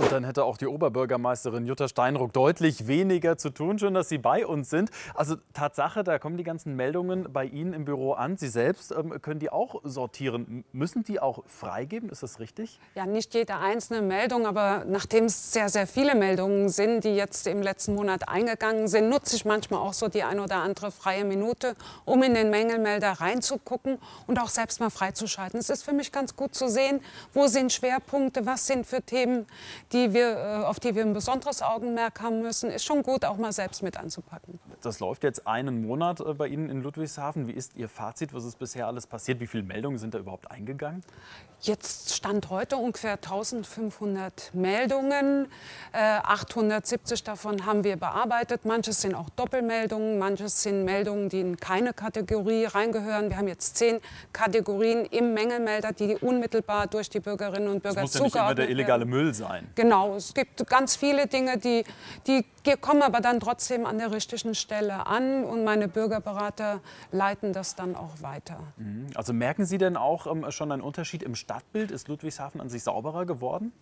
Und dann hätte auch die Oberbürgermeisterin Jutta Steinruck deutlich weniger zu tun. Schön, dass Sie bei uns sind. Also Tatsache, da kommen die ganzen Meldungen bei Ihnen im Büro an. Sie selbst können die auch sortieren. Müssen die auch freigeben? Ist das richtig? Ja, nicht jede einzelne Meldung, aber nachdem es sehr, sehr viele Meldungen sind, die jetzt im letzten Monat eingegangen sind, nutze ich manchmal auch so die ein oder andere freie Minute, um in den Mängelmelder reinzugucken und auch selbst mal freizuschalten. Es ist für mich ganz gut zu sehen, wo sind Schwerpunkte, was sind für Themen, auf die wir ein besonderes Augenmerk haben müssen. Ist schon gut, auch mal selbst mit anzupacken. Das läuft jetzt einen Monat bei Ihnen in Ludwigshafen. Wie ist Ihr Fazit? Was ist bisher alles passiert? Wie viele Meldungen sind da überhaupt eingegangen? Jetzt Stand heute ungefähr 1500 Meldungen. 870 davon haben wir bearbeitet. Manches sind auch Doppelmeldungen, manches sind Meldungen, die in keine Kategorie reingehören. Wir haben jetzt 10 Kategorien im Mängelmelder, die unmittelbar durch die Bürgerinnen und Bürger zugeordnet werden. Das muss ja nicht immer der illegale Müll sein. Genau, es gibt ganz viele Dinge, die kommen aber dann trotzdem an der richtigen Stelle an und meine Bürgerberater leiten das dann auch weiter. Also merken Sie denn auch schon einen Unterschied im Stadtbild? Ist Ludwigshafen an sich sauberer geworden?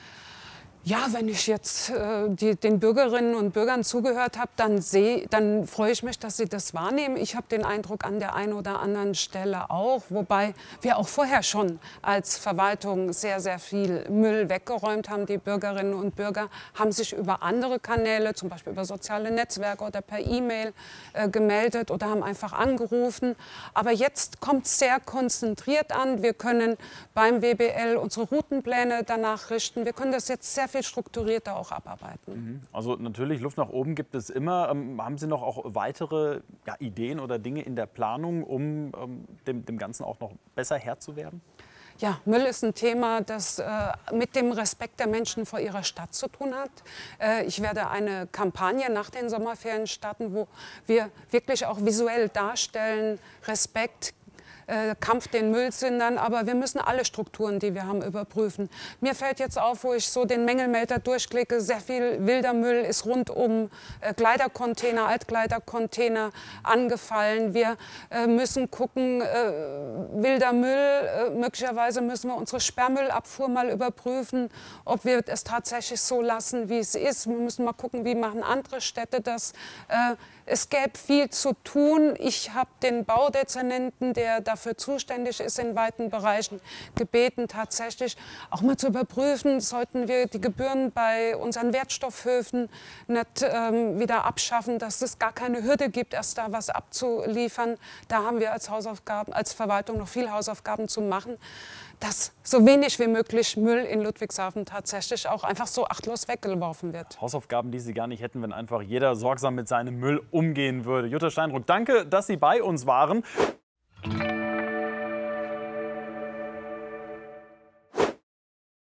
Ja, wenn ich jetzt den Bürgerinnen und Bürgern zugehört habe, dann freue ich mich, dass sie das wahrnehmen. Ich habe den Eindruck an der einen oder anderen Stelle auch, wobei wir auch vorher schon als Verwaltung sehr, sehr viel Müll weggeräumt haben. Die Bürgerinnen und Bürger haben sich über andere Kanäle, zum Beispiel über soziale Netzwerke oder per E-Mail gemeldet oder haben einfach angerufen. Aber jetzt kommt es sehr konzentriert an. Wir können beim WBL unsere Routenpläne danach richten. Wir können das jetzt sehr viel strukturierter auch abarbeiten. Also natürlich, Luft nach oben gibt es immer. Haben Sie noch auch weitere Ideen oder Dinge in der Planung, um dem Ganzen auch noch besser Herr zu werden? Ja, Müll ist ein Thema, das mit dem Respekt der Menschen vor ihrer Stadt zu tun hat. Ich werde eine Kampagne nach den Sommerferien starten, wo wir wirklich auch visuell darstellen, Respekt, Kampf den Müllsündern, aber wir müssen alle Strukturen, die wir haben, überprüfen. Mir fällt jetzt auf, wo ich so den Mängelmelder durchklicke, sehr viel wilder Müll ist rund um Kleidercontainer, Altkleidercontainer angefallen. Wir müssen gucken, wilder Müll, möglicherweise müssen wir unsere Sperrmüllabfuhr mal überprüfen, ob wir es tatsächlich so lassen, wie es ist. Wir müssen mal gucken, wie machen andere Städte das. Es gäbe viel zu tun. Ich habe den Baudezernenten, der dafür zuständig ist in weiten Bereichen, gebeten, tatsächlich auch mal zu überprüfen, sollten wir die Gebühren bei unseren Wertstoffhöfen nicht wieder abschaffen, dass es gar keine Hürde gibt, erst da was abzuliefern. Da haben wir als Verwaltung noch viel Hausaufgaben zu machen, dass so wenig wie möglich Müll in Ludwigshafen tatsächlich auch einfach so achtlos weggeworfen wird. Hausaufgaben, die Sie gar nicht hätten, wenn einfach jeder sorgsam mit seinem Müll umgehen würde. Jutta Steinruck, danke, dass Sie bei uns waren.